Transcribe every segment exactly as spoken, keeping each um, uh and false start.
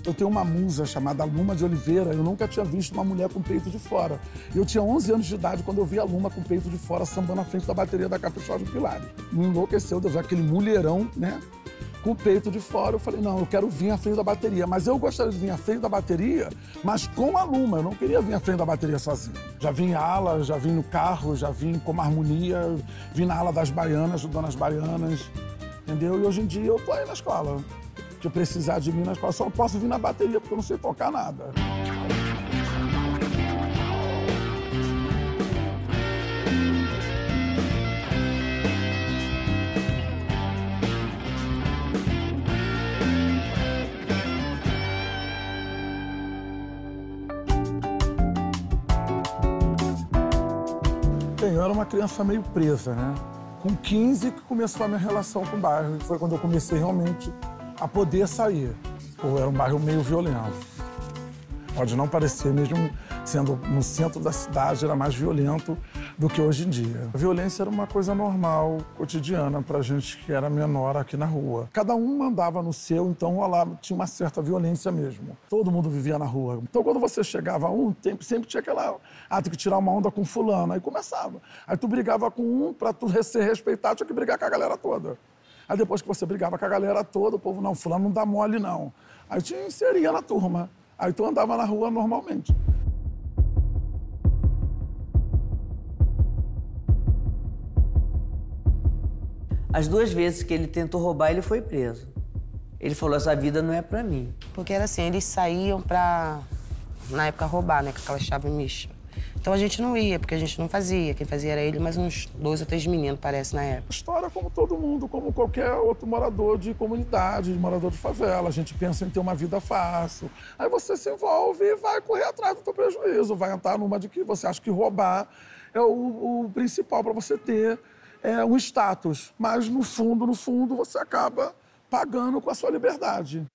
Eu tenho uma musa chamada Luma de Oliveira, eu nunca tinha visto uma mulher com peito de fora. Eu tinha onze anos de idade quando eu vi a Luma com peito de fora sambando na frente da bateria da Caprichosa de Pilares. Me enlouqueceu de ver aquele mulherão, né, com o peito de fora. Eu falei, não, eu quero vir à frente da bateria. Mas eu gostaria de vir à frente da bateria, mas com a Luma. Eu não queria vir à frente da bateria sozinho. Já vim em ala, já vim no carro, já vim como harmonia, vim na ala das baianas, ajudando as baianas, entendeu? E hoje em dia eu tô aí na escola. Se precisar de mim na escola, só não posso vir na bateria porque eu não sei tocar nada. Bem, eu era uma criança meio presa, né? Com quinze que começou a minha relação com o bairro. Foi quando eu comecei realmente a poder sair. Pô, era um bairro meio violento. Pode não parecer, mesmo sendo no centro da cidade, era mais violento do que hoje em dia. A violência era uma coisa normal, cotidiana, pra gente que era menor aqui na rua. Cada um mandava no seu, então rolava, tinha uma certa violência mesmo. Todo mundo vivia na rua. Então, quando você chegava a um, sempre tinha aquela... Ah, tem que tirar uma onda com fulano. Aí começava. Aí tu brigava com um, pra tu ser respeitado, tinha que brigar com a galera toda. Aí depois que você brigava com a galera toda, o povo, não, fulano não dá mole, não. Aí te inseria na turma. Aí tu andava na rua normalmente. As duas vezes que ele tentou roubar, ele foi preso. Ele falou, essa vida não é pra mim. Porque era assim, eles saíam pra, na época, roubar, né, com aquela chave micha. Então a gente não ia, porque a gente não fazia. Quem fazia era ele, mais uns dois ou três meninos, parece, na época. História como todo mundo, como qualquer outro morador de comunidade, morador de favela. A gente pensa em ter uma vida fácil. Aí você se envolve e vai correr atrás do teu prejuízo. Vai entrar numa de que você acha que roubar é o, o principal para você ter é, um status. Mas no fundo, no fundo, você acaba pagando com a sua liberdade.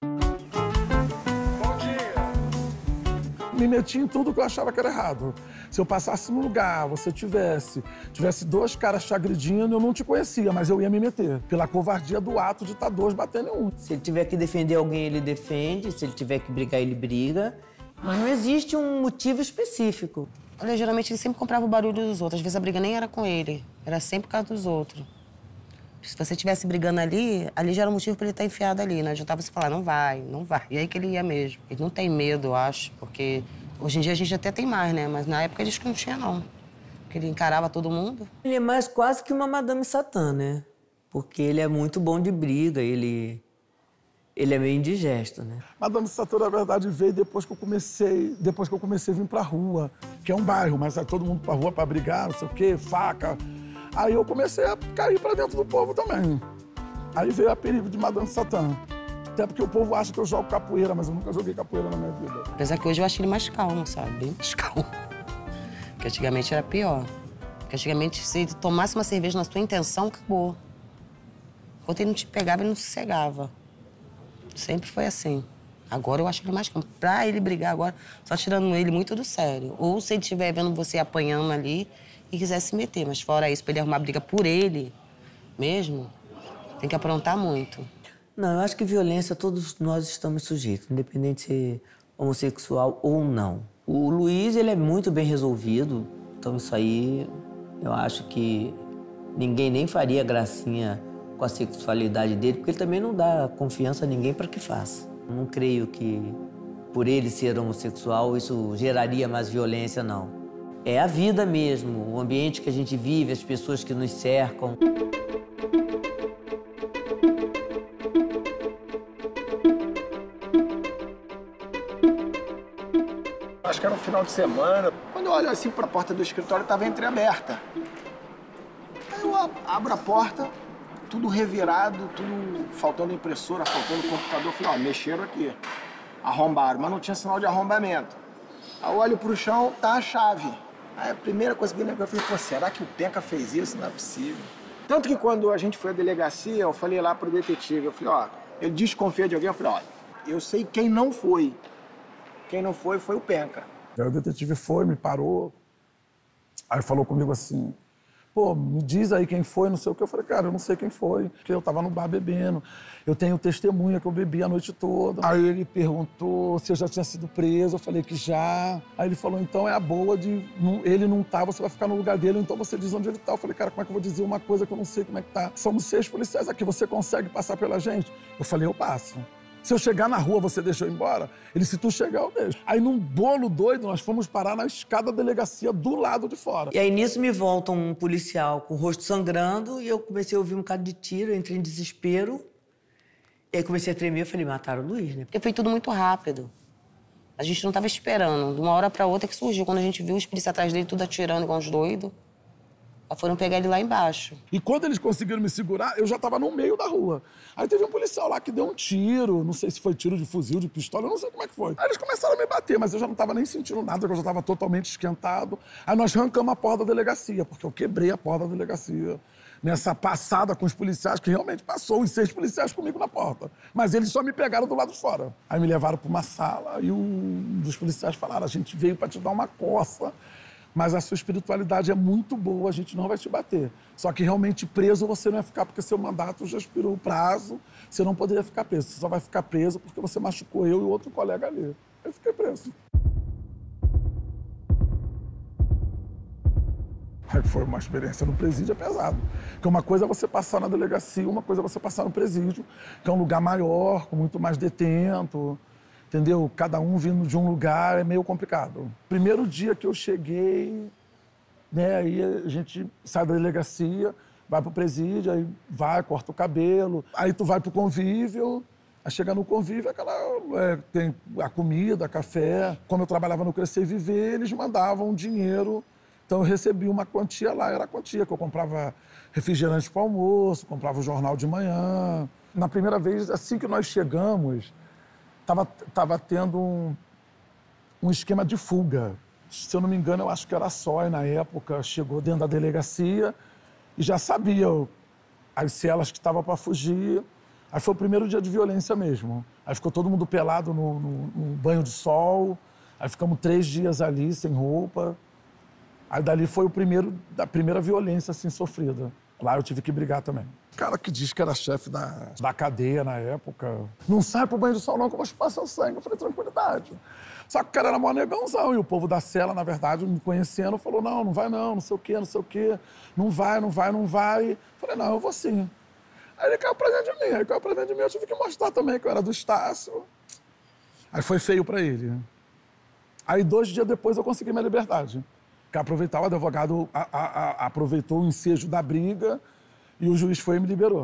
Me meti em tudo que eu achava que era errado. Se eu passasse num lugar, você tivesse, tivesse dois caras te agredindo, eu não te conhecia, mas eu ia me meter. Pela covardia do ato de estar dois batendo em um. Se ele tiver que defender alguém, ele defende. Se ele tiver que brigar, ele briga. Mas não existe um motivo específico. Olha, geralmente ele sempre comprava o barulho dos outros. Às vezes a briga nem era com ele, era sempre por causa dos outros. Se você estivesse brigando ali, ali já era um motivo para ele estar enfiado ali, né? Adiantava você falar, não vai, não vai. E aí que ele ia mesmo. Ele não tem medo, eu acho, porque hoje em dia a gente até tem mais, né? Mas na época eles não tinham, não. Porque ele encarava todo mundo. Ele é mais quase que uma Madame Satã, né? Porque ele é muito bom de briga, ele... Ele é meio indigesto, né? Madame Satã, na verdade, veio depois que eu comecei, depois que eu comecei a vir pra rua, que é um bairro, mas é todo mundo pra rua pra brigar, não sei o quê, faca. Aí eu comecei a cair pra dentro do povo também. Aí veio a perigo de Madame Satã. Até porque o povo acha que eu jogo capoeira, mas eu nunca joguei capoeira na minha vida. Apesar que hoje eu acho ele mais calmo, sabe? Bem mais calmo. Porque antigamente era pior. Porque antigamente, se ele tomasse uma cerveja na sua intenção, acabou. Enquanto ele não te pegava, ele não sossegava. Sempre foi assim. Agora eu acho ele mais calmo. Pra ele brigar agora, só tirando ele muito do sério. Ou se ele estiver vendo você apanhando ali e quiser se meter. Mas fora isso, pra ele arrumar briga por ele mesmo, tem que aprontar muito. Não, eu acho que violência todos nós estamos sujeitos, independente de ser homossexual ou não. O Luiz, ele é muito bem resolvido, então isso aí eu acho que ninguém nem faria gracinha com a sexualidade dele, porque ele também não dá confiança a ninguém para que faça. Não creio que por ele ser homossexual isso geraria mais violência, não. É a vida mesmo, o ambiente que a gente vive, as pessoas que nos cercam. Acho que era um final de semana. Quando eu olho assim para a porta do escritório, estava entreaberta. Aí eu abro a porta, tudo revirado, tudo faltando impressora, faltando computador. Eu falei, ó, mexeram aqui, arrombaram, mas não tinha sinal de arrombamento. Aí eu olho pro chão, tá a chave. Aí a primeira coisa que me lembrou, eu falei, pô, será que o Penca fez isso? Não é possível. Tanto que quando a gente foi à delegacia, eu falei lá pro detetive, eu falei, ó, eu desconfio de alguém, eu falei, ó, eu sei quem não foi. Quem não foi, foi o Penca. Aí o detetive foi, me parou, aí falou comigo assim, Pô, me diz aí quem foi, não sei o que. Eu falei, cara, eu não sei quem foi, porque eu tava no bar bebendo. Eu tenho testemunha que eu bebi a noite toda. Aí ele perguntou se eu já tinha sido preso, eu falei que já. Aí ele falou, então é a boa de ele não tá, você vai ficar no lugar dele, então você diz onde ele tá. Eu falei, cara, como é que eu vou dizer uma coisa que eu não sei como é que tá? Somos seis policiais aqui, você consegue passar pela gente? Eu falei, eu passo. Se eu chegar na rua, você deixa eu ir embora? Ele, se tu chegar, eu deixo. Aí, num bolo doido, nós fomos parar na escada da delegacia do lado de fora. E aí, nisso, me volta um policial com o rosto sangrando e eu comecei a ouvir um bocado de tiro, eu entrei em desespero. E aí, comecei a tremer, eu falei, mataram o Luiz, né? Porque foi tudo muito rápido. A gente não tava esperando. De uma hora pra outra que surgiu. Quando a gente viu os policiais atrás dele, tudo atirando igual uns doidos. Foram pegar ele lá embaixo. E quando eles conseguiram me segurar, eu já tava no meio da rua. Aí teve um policial lá que deu um tiro, não sei se foi tiro de fuzil, de pistola, eu não sei como é que foi. Aí eles começaram a me bater, mas eu já não tava nem sentindo nada, eu já tava totalmente esquentado. Aí nós arrancamos a porta da delegacia, porque eu quebrei a porta da delegacia. Nessa passada com os policiais, que realmente passou os seis policiais comigo na porta. Mas eles só me pegaram do lado de fora. Aí me levaram para uma sala e um dos policiais falaram, a gente veio para te dar uma coça, mas a sua espiritualidade é muito boa, a gente não vai te bater. Só que realmente preso você não ia ficar, porque seu mandato já expirou o prazo, você não poderia ficar preso. Você só vai ficar preso porque você machucou eu e outro colega ali. Eu fiquei preso. Aí foi uma experiência no presídio, é pesado. Porque uma coisa é você passar na delegacia, uma coisa é você passar no presídio, que é um lugar maior, com muito mais detento. Entendeu? Cada um vindo de um lugar é meio complicado. Primeiro dia que eu cheguei, né, aí a gente sai da delegacia, vai pro presídio, aí vai, corta o cabelo, aí tu vai pro convívio, aí chega no convívio, aquela, é, tem a comida, café. Como eu trabalhava no Crescer e Viver, eles mandavam dinheiro, então eu recebi uma quantia lá, era a quantia que eu comprava refrigerante para almoço, comprava o jornal de manhã. Na primeira vez, assim que nós chegamos, Tava, tava tendo um, um esquema de fuga. Se eu não me engano, eu acho que era a S O I na época, chegou dentro da delegacia e já sabia as celas que estavam para fugir. Aí foi o primeiro dia de violência mesmo. Aí ficou todo mundo pelado no, no, no banho de sol, aí ficamos três dias ali sem roupa. Aí dali foi o primeiro, a primeira violência assim, sofrida. Lá eu tive que brigar também. O cara que diz que era chefe da, da cadeia na época, não sai pro banho de sol não, que eu vou chupar seu sangue. Eu falei, tranquilidade. Só que o cara era mó negãozão, e o povo da cela, na verdade, me conhecendo, falou, não, não vai não, não sei o quê, não sei o quê, não vai, não vai, não vai. Eu falei, não, eu vou sim. Aí ele caiu pra dentro de mim, aí caiu pra dentro de mim, eu tive que mostrar também que eu era do Estácio. Aí foi feio pra ele. Aí dois dias depois eu consegui minha liberdade. Que aproveitar, o advogado a, a, a, aproveitou o ensejo da briga e o juiz foi e me liberou.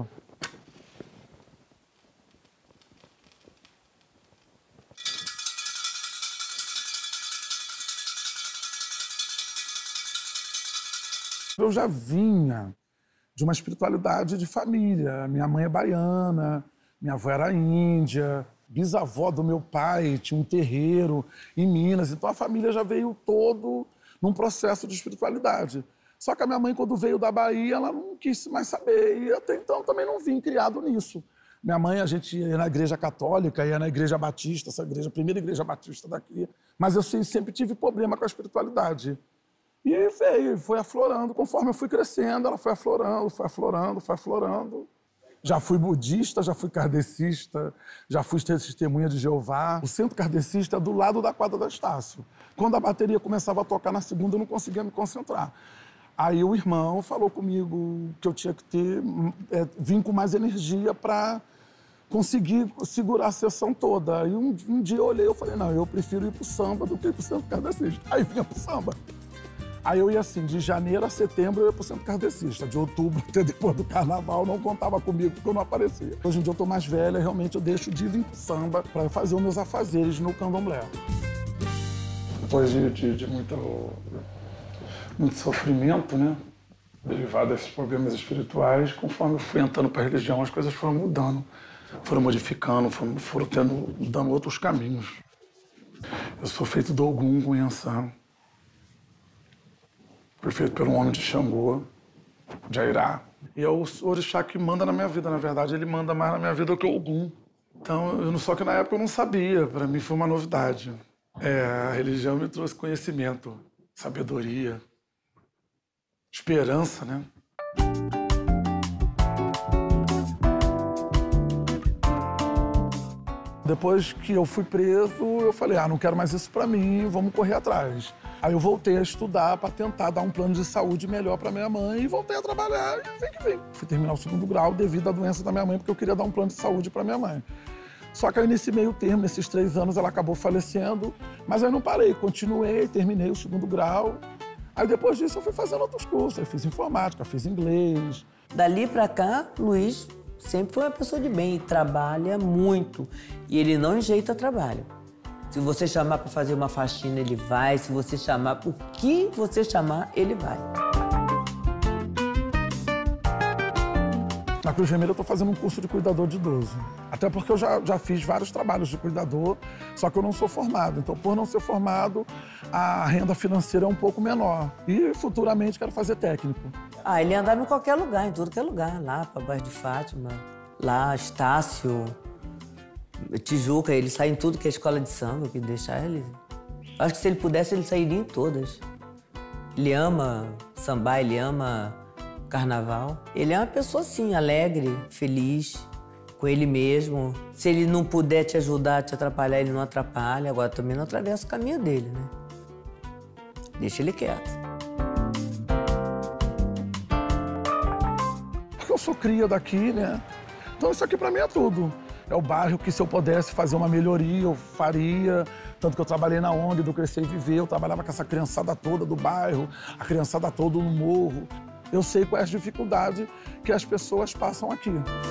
Eu já vinha de uma espiritualidade de família. Minha mãe é baiana, minha avó era índia, bisavó do meu pai tinha um terreiro em Minas. Então a família já veio todo num processo de espiritualidade. Só que a minha mãe, quando veio da Bahia, ela não quis mais saber. E até então também não vim criado nisso. Minha mãe, a gente ia na igreja católica, ia na igreja batista, essa igreja, a primeira igreja batista daqui. Mas eu sempre tive problema com a espiritualidade. E aí veio, foi aflorando. Conforme eu fui crescendo, ela foi aflorando, foi aflorando, foi aflorando. Já fui budista, já fui kardecista, já fui testemunha de Jeová. O centro kardecista é do lado da quadra da Estácio. Quando a bateria começava a tocar na segunda, eu não conseguia me concentrar. Aí o irmão falou comigo que eu tinha que ter, é, vir com mais energia para conseguir segurar a sessão toda. Aí um, um dia eu olhei e falei, não, eu prefiro ir pro samba do que ir pro centro kardecista. Aí vinha pro samba. Aí eu ia assim, de janeiro a setembro eu ia pro centro kardecista. De outubro até depois do carnaval não contava comigo porque eu não aparecia. Hoje em dia eu tô mais velha, realmente eu deixo de vir pro samba para fazer os meus afazeres no candomblé. Depois de, de, de muito, muito sofrimento, né, derivado desses problemas espirituais, conforme eu fui entrando para a religião, as coisas foram mudando, foram modificando, foram, foram tendo, dando outros caminhos. Eu sou feito do Ogum com Yansan. Foi feito por um homem de Xangô, de Airá. E é o orixá que manda na minha vida. Na verdade, ele manda mais na minha vida do que o Ogum. Então, eu, só que na época eu não sabia. Para mim foi uma novidade. É, a religião me trouxe conhecimento, sabedoria. Esperança, né? Depois que eu fui preso, eu falei, ah, não quero mais isso pra mim, vamos correr atrás. Aí eu voltei a estudar para tentar dar um plano de saúde melhor para minha mãe e voltei a trabalhar e vem que vem. Fui terminar o segundo grau devido à doença da minha mãe, porque eu queria dar um plano de saúde para minha mãe. Só que aí nesse meio termo, nesses três anos, ela acabou falecendo, mas aí não parei, continuei, terminei o segundo grau. Aí depois disso eu fui fazendo outros cursos, eu fiz informática, fiz inglês. Dali para cá, Luiz sempre foi uma pessoa de bem, trabalha muito e ele não enjeita trabalho. Se você chamar para fazer uma faxina, ele vai. Se você chamar, o que você chamar, ele vai. Na Cruz Vermelha eu estou fazendo um curso de cuidador de idoso. Até porque eu já, já fiz vários trabalhos de cuidador, só que eu não sou formado. Então, por não ser formado, a renda financeira é um pouco menor. E futuramente quero fazer técnico. Ah, ele andava em qualquer lugar, em tudo que é lugar. Lá para baixo de Fátima, lá, Estácio, Tijuca, ele sai em tudo que é escola de samba, que deixar ele... Acho que se ele pudesse, ele sairia em todas. Ele ama sambar, ele ama carnaval. Ele é uma pessoa, assim, alegre, feliz, com ele mesmo. Se ele não puder te ajudar, te atrapalhar, ele não atrapalha. Agora, também não atravessa o caminho dele, né? Deixa ele quieto. Porque eu sou cria daqui, né? Então isso aqui pra mim é tudo. É o bairro que, se eu pudesse fazer uma melhoria, eu faria. Tanto que eu trabalhei na ONG do Crescer e Viver, eu trabalhava com essa criançada toda do bairro, a criançada toda no morro. Eu sei qual é a dificuldade que as pessoas passam aqui.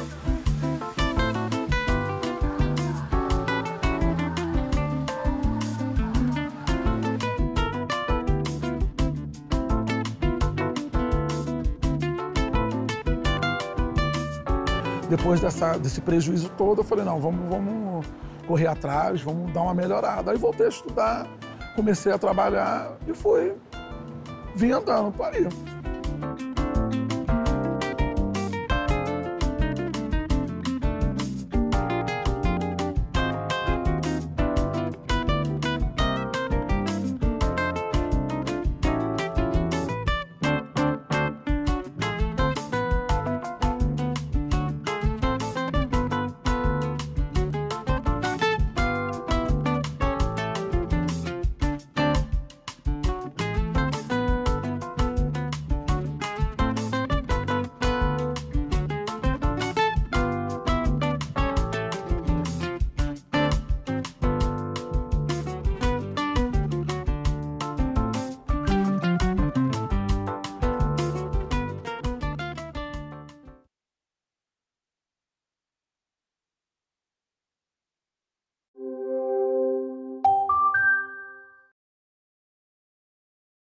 Depois dessa, desse prejuízo todo, eu falei, não, vamos, vamos correr atrás, vamos dar uma melhorada. Aí voltei a estudar, comecei a trabalhar e fui, vim andando, tô aí.